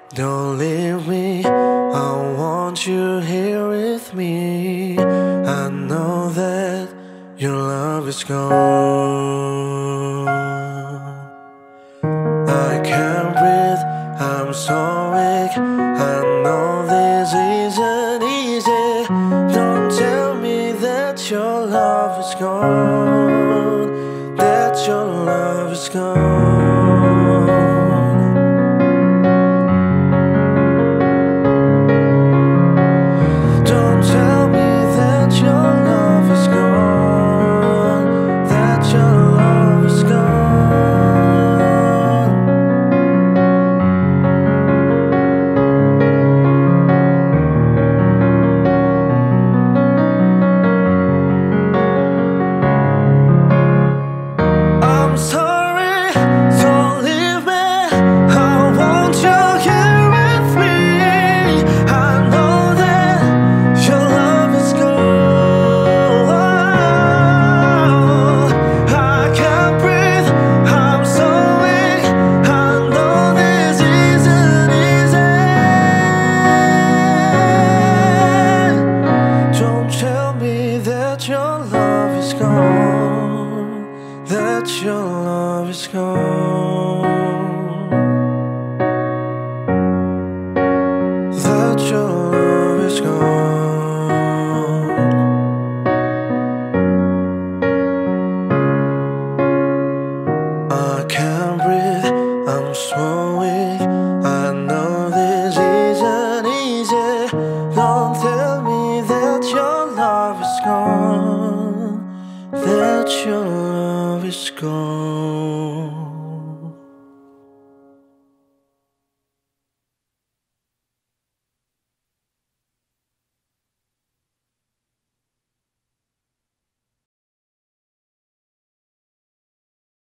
Don't leave me, I want you here with me. I know that your love is gone. I can't breathe, I'm so weak. I know this isn't easy. Don't tell me that your love is gone, that your love is gone. That your love is gone, that your love is gone, that your love is gone.